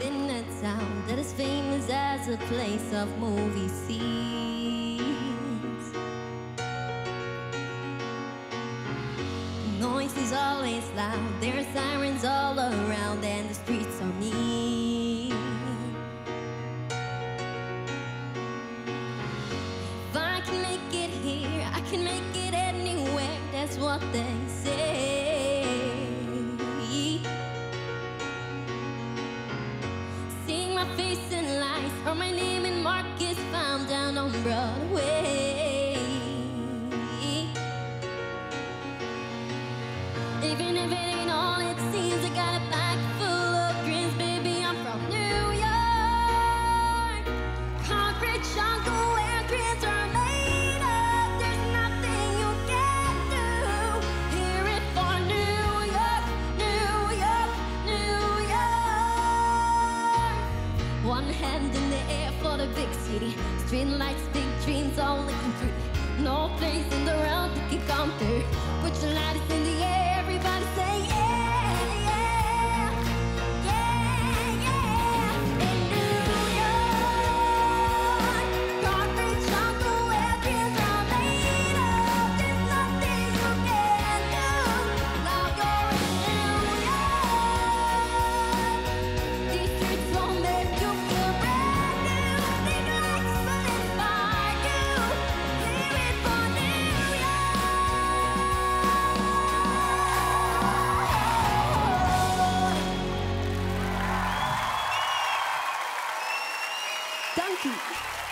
in a town that is famous as a place of movie scenes. Noise is always loud, there are sirens all around, and the streets are mean. If I can make it here, I can make it anywhere, that's what they say. Seeing my face in lights, or my name in markets found down on Broadway. Even if it ain't all it seems, I got a bag full of dreams, baby, I'm from New York. Concrete jungle where dreams are made of. There's nothing you can't do. Hear it for New York, New York, New York. One hand in the air for the big city. Street lights, big dreams, only come true. No place in the world that can compare. Put your lighters in the air. Everybody say yeah, yeah, yeah, yeah. In New York, concrete jungle where dreams are made of. There's nothing you can't do. Now you're in New York. These streets will make you feel brand new. Big lights will inspire you. Hear it for New York. Dank u.